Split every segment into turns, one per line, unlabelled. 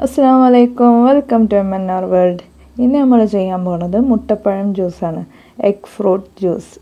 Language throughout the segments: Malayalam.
അസ്സലാമു അലൈക്കും, വെൽക്കം ടു MNR വേൾഡ്. ഇന്ന് നമ്മൾ ചെയ്യാൻ പോണത് മുട്ടപ്പഴം ജ്യൂസാണ്, എഗ് ഫ്രൂട്ട് ജ്യൂസ്.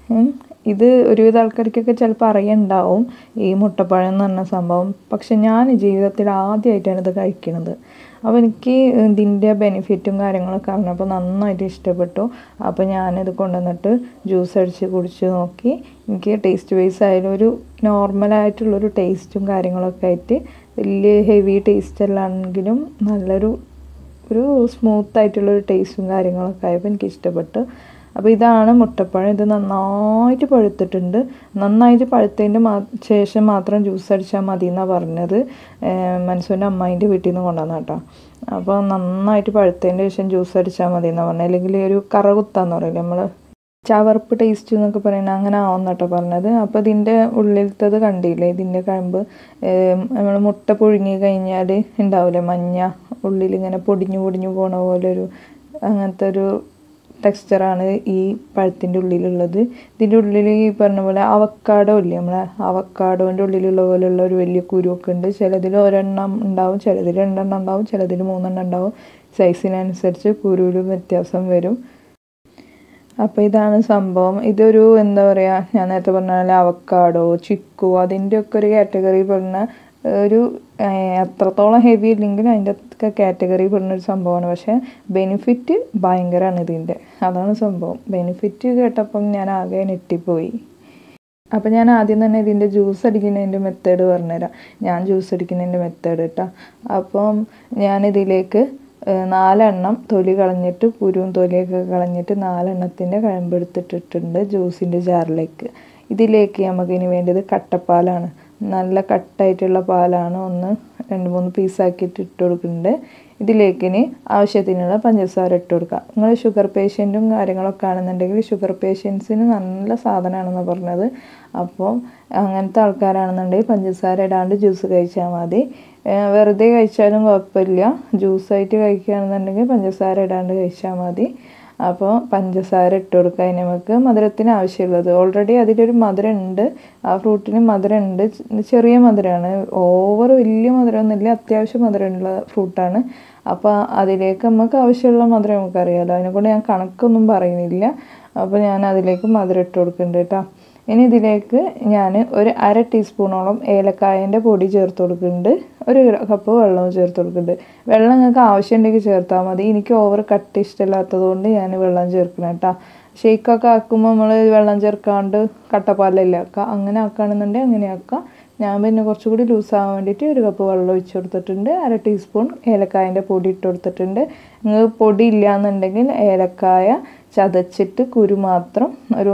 ഇത് ഒരുവിധ ആൾക്കാർക്കൊക്കെ ചിലപ്പോൾ അറിയുന്നുണ്ടാവും ഈ മുട്ടപ്പഴം എന്ന് പറഞ്ഞ സംഭവം. പക്ഷെ ഞാൻ ജീവിതത്തിൽ ആദ്യമായിട്ടാണ് ഇത് കഴിക്കുന്നത്. അപ്പോൾ എനിക്ക് ഇതിൻ്റെ ബെനിഫിറ്റും കാര്യങ്ങളൊക്കെ അറിഞ്ഞപ്പോൾ നന്നായിട്ട് ഇഷ്ടപ്പെട്ടു. അപ്പോൾ ഞാനിത് കൊണ്ടുവന്നിട്ട് ജ്യൂസ് അടിച്ച് കുടിച്ച് നോക്കി. എനിക്ക് ടേസ്റ്റ് വൈസ് ആയാലും ഒരു നോർമലായിട്ടുള്ളൊരു ടേസ്റ്റും കാര്യങ്ങളൊക്കെ ആയിട്ട്, വലിയ ഹെവി ടേസ്റ്റ് അല്ലാണെങ്കിലും നല്ലൊരു സ്മൂത്തായിട്ടുള്ളൊരു ടേസ്റ്റും കാര്യങ്ങളൊക്കെ ആയപ്പോൾ എനിക്ക് ഇഷ്ടപ്പെട്ടു. അപ്പോൾ ഇതാണ് മുട്ടപ്പഴം. ഇത് നന്നായിട്ട് പഴുത്തിട്ടുണ്ട്. നന്നായിട്ട് പഴുത്തതിൻ്റെ ശേഷം മാത്രം ജ്യൂസ് അടിച്ചാൽ മതി എന്നാണ് പറഞ്ഞത്. മനസ്സുവിൻ്റെ അമ്മായിൻ്റെ വീട്ടിൽ നിന്ന് കൊണ്ടുവന്ന കേട്ടോ. അപ്പോൾ നന്നായിട്ട് പഴുത്തതിൻ്റെ ശേഷം ജ്യൂസ് അടിച്ചാൽ മതി എന്നാണ് പറഞ്ഞത്. അല്ലെങ്കിൽ ഒരു കറ കുത്താന്ന് പറയില്ലേ നമ്മൾ, ചവർപ്പ് ടേസ്റ്റ് എന്നൊക്കെ പറയുന്നത്, അങ്ങനെ ആവുന്ന കേട്ടോ പറഞ്ഞത്. അപ്പോൾ ഇതിൻ്റെ ഉള്ളിലത്തത് കണ്ടില്ലേ, ഇതിൻ്റെ കഴമ്പ് നമ്മൾ മുട്ട പുഴുങ്ങി കഴിഞ്ഞാൽ ഉണ്ടാവില്ലേ മഞ്ഞ, ഉള്ളിലിങ്ങനെ പൊടിഞ്ഞു പോണ പോലെ അങ്ങനത്തെ ഒരു ടെക്സ്ചറാണ് ഈ പഴത്തിൻ്റെ ഉള്ളിലുള്ളത്. ഇതിൻ്റെ ഉള്ളിൽ ഈ പറഞ്ഞ പോലെ അവക്കാഡോ ഇല്ലേ, നമ്മളെ അവക്കാഡോൻ്റെ ഉള്ളിലുള്ള പോലെയുള്ള ഒരു വലിയ കുരുവൊക്കെ ഉണ്ട്. ചിലതിൽ ഒരെണ്ണം ഉണ്ടാവും, ചിലതിൽ രണ്ടെണ്ണം ഉണ്ടാവും, ചിലതിൽ മൂന്നെണ്ണം ഉണ്ടാവും. സൈസിനനുസരിച്ച് കുരുവിലും വ്യത്യാസം വരും. അപ്പോൾ ഇതാണ് സംഭവം. ഇതൊരു എന്താ പറയുക, ഞാൻ നേരത്തെ പറഞ്ഞ പോലെ അവക്കാഡോ, ചിക്കു, അതിൻ്റെയൊക്കെ ഒരു കാറ്റഗറി പെടുന്ന ഒരു, അത്രത്തോളം ഹെവി ഇല്ലെങ്കിലും അതിൻ്റെ ഒക്കെ കാറ്റഗറി പെടുന്നൊരു സംഭവമാണ്. പക്ഷേ ബെനിഫിറ്റ് ഭയങ്കരമാണ് ഇതിൻ്റെ. അതാണ് സംഭവം. ബെനിഫിറ്റ് കേട്ടപ്പം ഞാൻ ആകെ ഞെട്ടിപ്പോയി. അപ്പോൾ ഞാൻ ആദ്യം തന്നെ ഇതിൻ്റെ ജ്യൂസ് അടിക്കുന്നതിൻ്റെ മെത്തേഡ് പറഞ്ഞുതരാം. ഞാൻ ജ്യൂസ് അടിക്കുന്നതിൻ്റെ മെത്തേഡ് കേട്ടോ. അപ്പം ഞാനിതിലേക്ക് 4 തൊലി കളഞ്ഞിട്ട്, കുരുവും തൊലിയൊക്കെ കളഞ്ഞിട്ട് 4 കഴമ്പെടുത്തിട്ടിട്ടുണ്ട് ജ്യൂസിൻ്റെ ജാറിലേക്ക്. ഇതിലേക്ക് നമുക്കിനി വേണ്ടത് കട്ടപ്പാലാണ്. നല്ല കട്ടായിട്ടുള്ള പാലാണ്. 2-3 പീസാക്കിയിട്ട് ഇട്ട് കൊടുക്കുന്നുണ്ട്. ഇതിലേക്കിനി ആവശ്യത്തിനുള്ള പഞ്ചസാര ഇട്ട് കൊടുക്കുക. നിങ്ങൾ ഷുഗർ പേഷ്യൻറ്റും കാര്യങ്ങളൊക്കെ ആണെന്നുണ്ടെങ്കിൽ, ഷുഗർ പേഷ്യൻസിന് നല്ല സാധനമാണെന്ന് പറഞ്ഞത്. അപ്പോൾ അങ്ങനത്തെ ആൾക്കാരാണെന്നുണ്ടെങ്കിൽ പഞ്ചസാര ഇടാണ്ട് ജ്യൂസ് കഴിച്ചാൽ മതി. വെറുതെ കഴിച്ചാലും കുഴപ്പമില്ല. ജ്യൂസായിട്ട് കഴിക്കുകയാണെന്നുണ്ടെങ്കിൽ പഞ്ചസാര ഇടാണ്ട് കഴിച്ചാൽ മതി. അപ്പോൾ പഞ്ചസാര ഇട്ട് കൊടുക്കുക. അതിന് നമുക്ക് മധുരത്തിന് ആവശ്യമുള്ളത്, ഓൾറെഡി അതിലൊരു മധുരം ഉണ്ട്, ആ ഫ്രൂട്ടിന് മധുരം ഉണ്ട്. ചെറിയ മധുരമാണ്, ഓവർ വലിയ മധുരമൊന്നുമില്ല, അത്യാവശ്യം മധുരമുള്ള ഫ്രൂട്ടാണ്. അപ്പോൾ അതിലേക്ക് നമുക്ക് ആവശ്യമുള്ള മധുരം നമുക്കറിയാമല്ലോ, അതിനെക്കൊണ്ട് ഞാൻ കണക്കൊന്നും പറയുന്നില്ല. അപ്പോൾ ഞാൻ അതിലേക്ക് മധുരം ഇട്ട് കൊടുക്കുന്നുണ്ട് കേട്ടോ. ഇനി ഇതിലേക്ക് ഞാൻ ഒരു 1/2 ടീസ്പൂണോളം ഏലക്കായൻ്റെ പൊടി ചേർത്ത് കൊടുക്കുന്നുണ്ട്. 1 കപ്പ് വെള്ളവും ചേർത്ത് കൊടുക്കുന്നുണ്ട്. വെള്ളം നിങ്ങൾക്ക് ആവശ്യമുണ്ടെങ്കിൽ ചേർത്താൽ മതി. എനിക്ക് ഓവർ കട്ട് ഇഷ്ടമില്ലാത്തത് കൊണ്ട് ഞാൻ വെള്ളം ചേർക്കണം കേട്ടോ. ഷേക്കൊക്കെ ആക്കുമ്പോൾ നമ്മൾ വെള്ളം ചേർക്കാണ്ട് കട്ടപ്പാലല്ലേ ആക്കുക, അങ്ങനെ ആക്കുകയാണെന്നുണ്ടെങ്കിൽ അങ്ങനെ ആക്കുക. ഞാൻ പിന്നെ കുറച്ചുകൂടി ലൂസാകാൻ വേണ്ടിയിട്ട് 1 കപ്പ് വെള്ളം ഒഴിച്ച് കൊടുത്തിട്ടുണ്ട്. 1/2 ടീസ്പൂൺ ഏലക്കായൻ്റെ പൊടി ഇട്ട് കൊടുത്തിട്ടുണ്ട്. നിങ്ങൾക്ക് പൊടി ഇല്ലയെന്നുണ്ടെങ്കിൽ ഏലക്കായ ചതച്ചിട്ട് കുരു മാത്രം ഒരു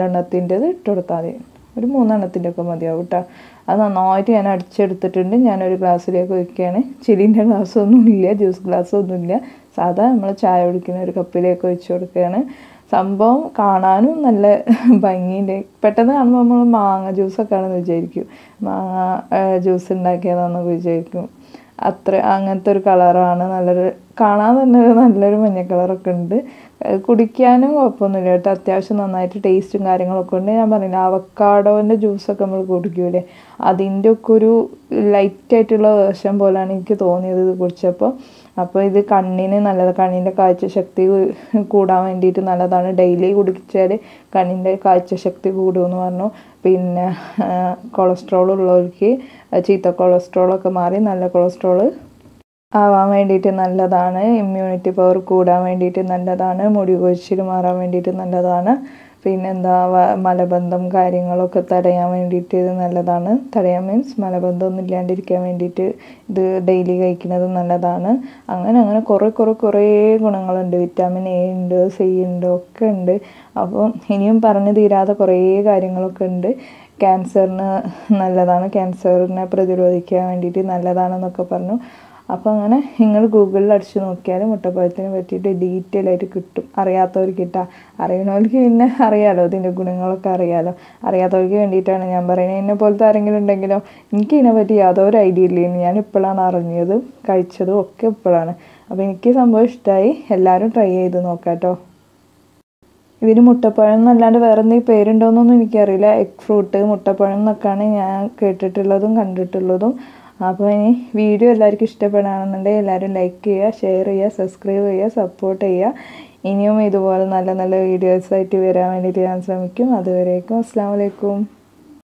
3-4 ഇട്ട് കൊടുത്താൽ മതി. ഒരു 3 ഒക്കെ മതിയാവും കേട്ടോ. അത് നന്നായിട്ട് ഞാൻ അടിച്ചെടുത്തിട്ടുണ്ട്. ഞാനൊരു ഗ്ലാസ്സിലേക്ക് ഒഴിക്കുകയാണ്. ചില്ലിൻ്റെ ഗ്ലാസ്സൊന്നും ഇല്ല, ജ്യൂസ് ഗ്ലാസ്സൊന്നുമില്ല, സാധാ നമ്മൾ ചായ കുടിക്കുന്ന ഒരു കപ്പിലേക്ക് ഒഴിച്ച് കൊടുക്കുകയാണ്. സംഭവം കാണാനും നല്ല ഭംഗിയുണ്ട്. പെട്ടെന്ന് കാണുമ്പോൾ നമ്മൾ മാങ്ങ ജ്യൂസൊക്കെ ആണെന്ന് വിചാരിക്കും, മാങ്ങ ജ്യൂസ് ഉണ്ടാക്കിയതാണെന്നൊക്കെ വിചാരിക്കും. അങ്ങനത്തെ ഒരു കളറാണ്. കാണാൻ തന്നെ നല്ലൊരു മഞ്ഞ കളറൊക്കെ ഉണ്ട്. കുടിക്കാനും കുഴപ്പമൊന്നുമില്ല കേട്ടോ. അത്യാവശ്യം നന്നായിട്ട് ടേസ്റ്റും കാര്യങ്ങളൊക്കെ ഉണ്ട്. ഞാൻ പറഞ്ഞില്ല, അവക്കാഡോൻ്റെ ജ്യൂസൊക്കെ നമ്മൾ കുടിക്കൂലേ, അതിൻ്റെ ഒക്കെ ഒരു ലൈറ്റായിട്ടുള്ള വേർഷൻ പോലെയാണ് എനിക്ക് തോന്നിയത് ഇത് കുടിച്ചപ്പോൾ. അപ്പോൾ ഇത് കണ്ണിന് നല്ലത്, കണ്ണിൻ്റെ കാഴ്ചശക്തി കൂടാൻ വേണ്ടിയിട്ട് നല്ലതാണ്. ഡെയിലി കുടിച്ചാൽ കണ്ണിൻ്റെ കാഴ്ചശക്തി കൂടുമെന്ന് പറഞ്ഞു. പിന്നെ കൊളസ്ട്രോൾ ഉള്ളവർക്ക് ചീത്ത കൊളസ്ട്രോളൊക്കെ മാറി നല്ല കൊളസ്ട്രോൾ ആവാൻ വേണ്ടിയിട്ട് നല്ലതാണ്. ഇമ്മ്യൂണിറ്റി പവർ കൂടാൻ വേണ്ടിയിട്ട് നല്ലതാണ്. മുടി കൊഴിച്ചിൽ മാറാൻ വേണ്ടിയിട്ട് നല്ലതാണ്. പിന്നെന്താ, മലബന്ധം കാര്യങ്ങളൊക്കെ തടയാൻ വേണ്ടിയിട്ട് ഇത് നല്ലതാണ്. തടയാൻ മീൻസ് മലബന്ധമൊന്നും ഇല്ലാണ്ടിരിക്കാൻ വേണ്ടിയിട്ട് ഇത് ഡെയിലി കഴിക്കുന്നത് നല്ലതാണ്. അങ്ങനെ കുറേ ഗുണങ്ങളുണ്ട്. വിറ്റാമിൻ എ ഉണ്ട്, സി ഉണ്ട്, ഒക്കെ ഉണ്ട്. അപ്പോൾ ഇനിയും പറഞ്ഞു തീരാതെ കുറേ കാര്യങ്ങളൊക്കെ ഉണ്ട്. ക്യാൻസറിന് നല്ലതാണ്, ക്യാൻസറിനെ പ്രതിരോധിക്കാൻ വേണ്ടിയിട്ട് നല്ലതാണെന്നൊക്കെ പറഞ്ഞു. അപ്പോൾ അങ്ങനെ നിങ്ങൾ ഗൂഗിളിൽ അടിച്ച് നോക്കിയാൽ മുട്ടപ്പഴത്തിനെ പറ്റിയിട്ട് ഡീറ്റെയിൽ ആയിട്ട് കിട്ടും. അറിയാത്തവർക്ക് കിട്ടുക, അറിയണവർക്ക് പിന്നെ അറിയാമല്ലോ, ഇതിൻ്റെ ഗുണങ്ങളൊക്കെ അറിയാമല്ലോ. അറിയാത്തവർക്ക് വേണ്ടിയിട്ടാണ് ഞാൻ പറയുന്നത്. എന്നെ പോലത്തെ ആരെങ്കിലും ഉണ്ടെങ്കിലോ, എനിക്ക് ഇതിനെപ്പറ്റി യാതൊരു ഐഡിയ ഇല്ലേന്ന്, ഞാൻ ഇപ്പോഴാണ് അറിഞ്ഞതും കഴിച്ചതും ഒക്കെ ഇപ്പോഴാണ്. അപ്പോൾ എനിക്ക് സംഭവം ഇഷ്ടമായി. എല്ലാവരും ട്രൈ ചെയ്ത് നോക്കാം കേട്ടോ. ഇതിന് മുട്ടപ്പഴം എന്നല്ലാണ്ട് വേറെ എന്തെങ്കിലും പേരുണ്ടോയെന്നൊന്നും എനിക്കറിയില്ല. എഗ് ഫ്രൂട്ട്, മുട്ടപ്പഴം എന്നൊക്കെയാണ് ഞാൻ കേട്ടിട്ടുള്ളതും കണ്ടിട്ടുള്ളതും. അപ്പോൾ ഇനി വീഡിയോ എല്ലാവർക്കും ഇഷ്ടപ്പെടുകയാണെന്നുണ്ടെങ്കിൽ എല്ലാവരും ലൈക്ക് ചെയ്യുക, ഷെയർ ചെയ്യുക, സബ്സ്ക്രൈബ് ചെയ്യുക, സപ്പോർട്ട് ചെയ്യുക. ഇനിയും ഇതുപോലെ നല്ല നല്ല വീഡിയോസായിട്ട് വരാൻ വേണ്ടിയിട്ട് ഞാൻ ശ്രമിക്കും. അതുവരേക്കും അസ്സലാമു അലൈക്കും.